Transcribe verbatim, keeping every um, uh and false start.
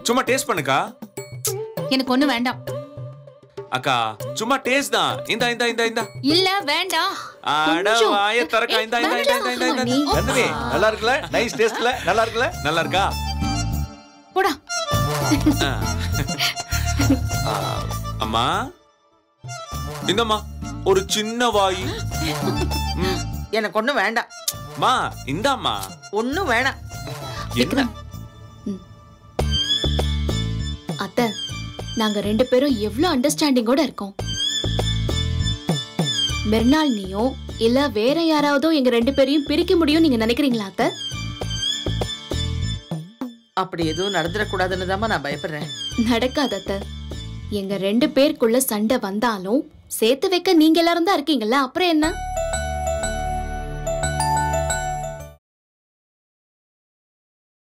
சும்மா டேஸ்ட் பண்ணுக்கா. எனக்கு ஒண்ணு வேண்டாம். அக்கா சும்மா டேஸ்ட் தான். இந்தா இந்தா இந்தா இந்தா. இல்ல வேண்டாம். அட வாய தரக்கா. இந்தா இந்தா இந்தா இந்தா இந்தா. நந்தினி நல்லா இருக்குல? நைஸ் டேஸ்ட்ல நல்லா இருக்குல? நல்லா இருக்கா? போடா. அம்மா இந்தம்மா ஒரு சின்ன வாய். எனக்கு ஒண்ணு வேண்டாம். மா இந்தாம்மா. ஒண்ணும் வேணாம். என்ன அத்தை, நாங்க ரெண்டு பேரும் எவ்வளவு அண்டர்ஸ்டாண்டிங்கோட இருக்கோம். மெர்னால் நீயும் இல்ல வேற யாராவதோ எங்க ரெண்டு பேரையும் பிரிக்க முடியும் நீங்க நினைக்கிறீங்களா அத்தை? அப்படி எதுவும் நடந்துடக்கூடாதுன்னு தான் நான் பயப்படுறேன். நடக்காத அத்தை. எங்க ரெண்டு பேருக்குள்ள சண்டை வந்தாலும் சேர்த்து வைக்க நீங்க எல்லாரும் தான் இருக்கீங்கல்ல, அப்புறம் என்ன?